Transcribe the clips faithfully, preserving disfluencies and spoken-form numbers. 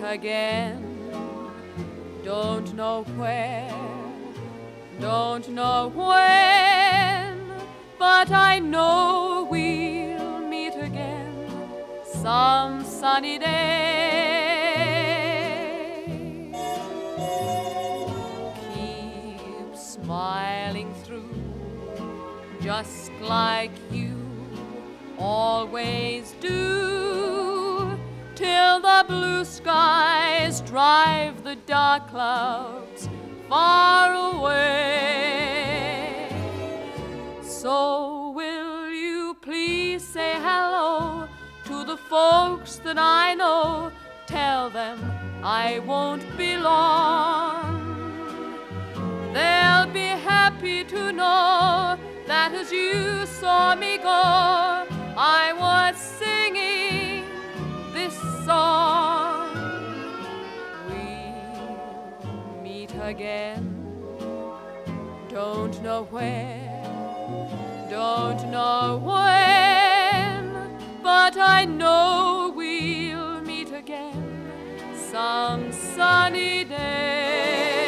again. Don't know where, don't know when, but I know we'll meet again some sunny day. Keep smiling through, just like you always do, till the blue skies drive the dark clouds far away. So will you please say hello to the folks that I know? Tell them I won't be long. They'll be happy to know that as you saw me go, I was singing this song. We'll meet again, don't know where, don't know when, but I know we'll meet again some sunny day.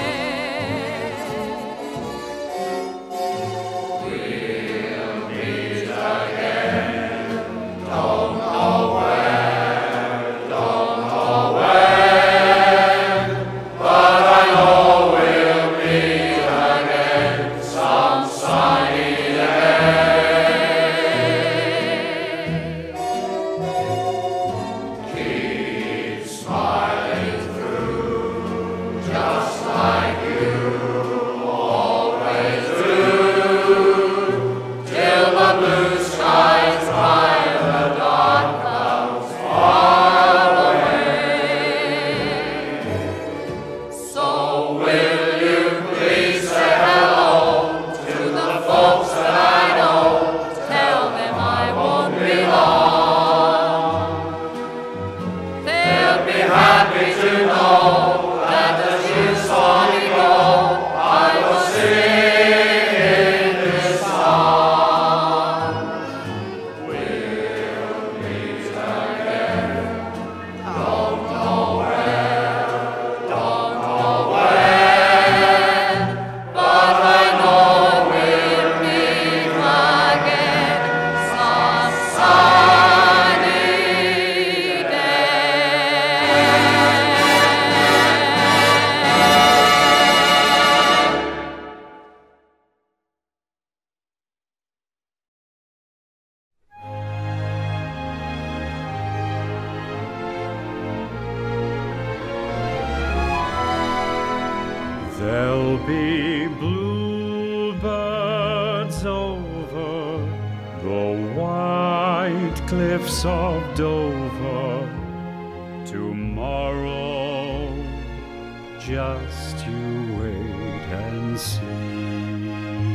There'll be bluebirds over the white cliffs of Dover tomorrow. Just you wait and see.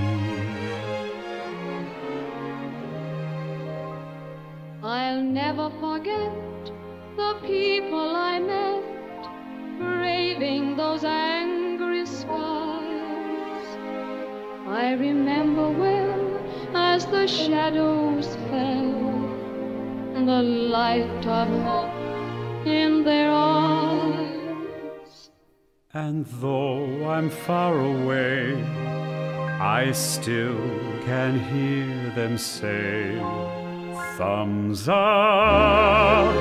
I'll never forget the people I met, braving those angry skies. I remember well as the shadows fell, and the light of hope in their eyes. And though I'm far away, I still can hear them say, thumbs up.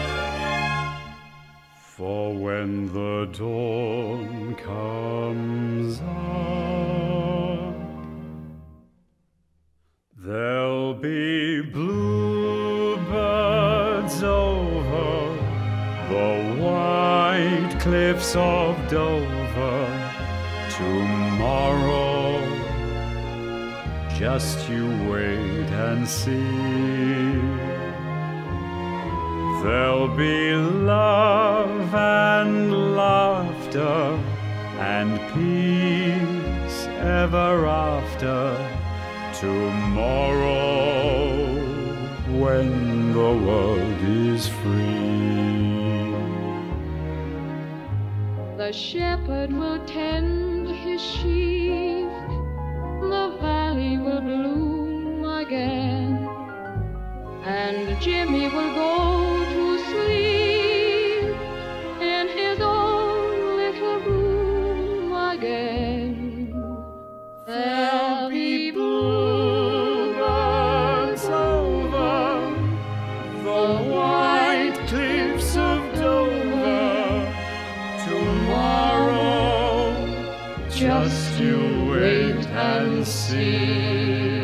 For when the dawn comes up, there'll be bluebirds over the white cliffs of Dover tomorrow. Just you wait and see. There'll be love and laughter and peace ever after tomorrow, when the world is free. The shepherd will tend his sheep, the valley will bloom again, and Jimmy will go to sleep Just you wait and see.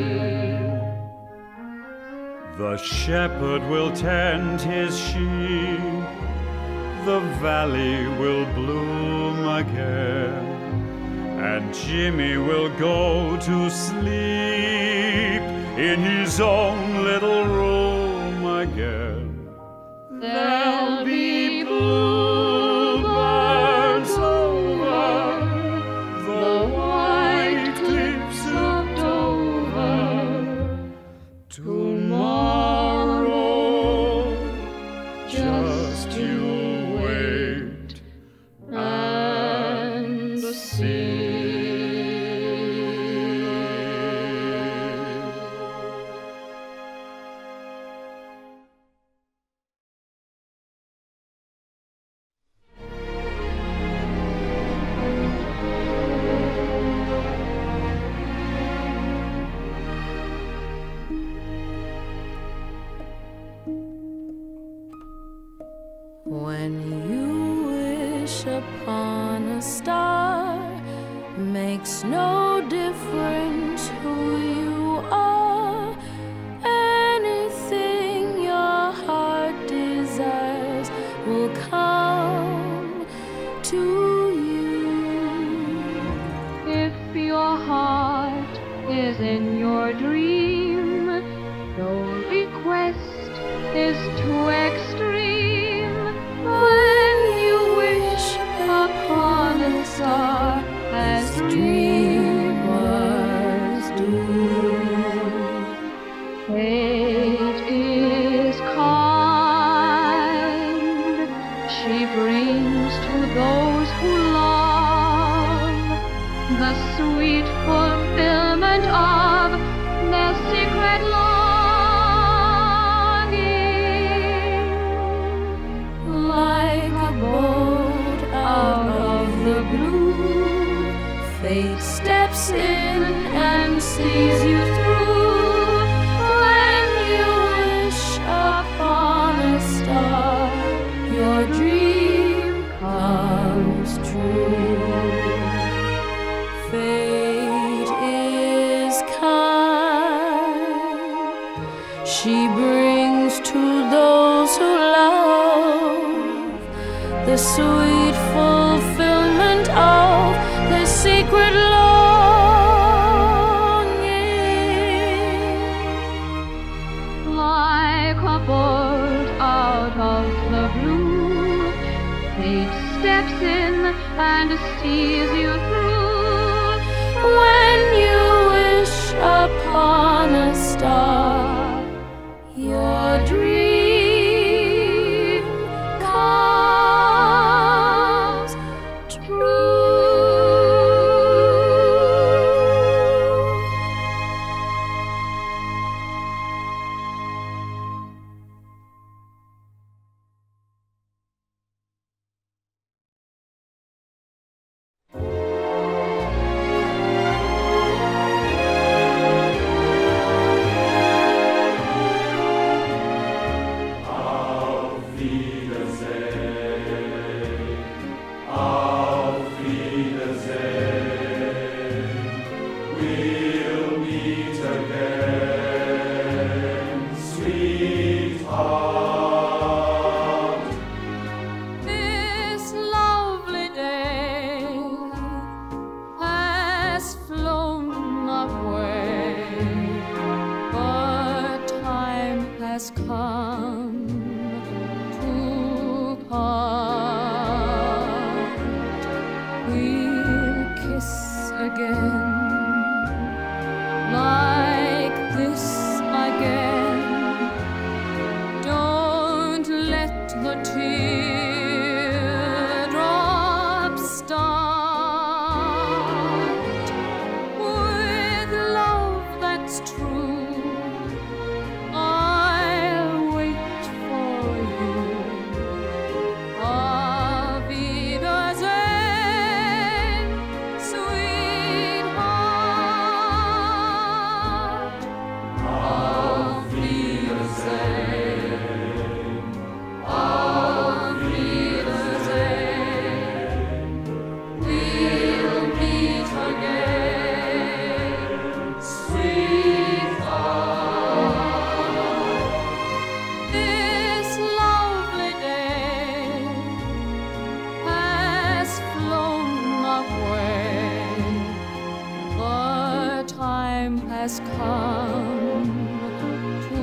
The shepherd will tend his sheep, the valley will bloom again, and Jimmy will go to sleep in his own little room again. There'll be bluebirds over the white cliffs of Dover. Tomorrow, just you wait and see. When you wish upon a star, makes no difference who you are. Anything your heart desires will come to you. If your heart is in your dream, no request is too extreme. When you wish upon a star, as dreamers do, fate is kind. She brings to those who love the sweet fulfillment of their secret longing. like a bolt out of the blue, fate steps in and sees you through. When you wish upon a star, your dream comes true. Fate is kind. She brings to those who love the sweet fulfillment of their secret longing. Like a bolt out of the blue, fate steps in and sees you through. When you wish upon a star, your dream comes true. come to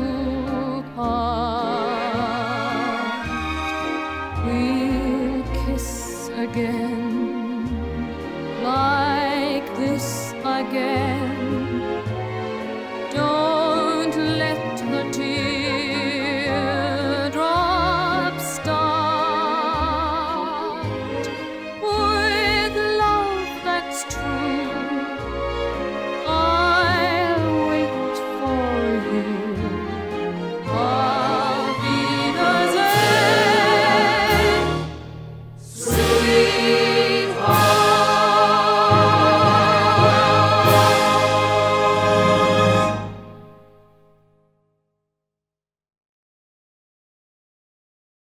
part. We'll kiss again, like this again.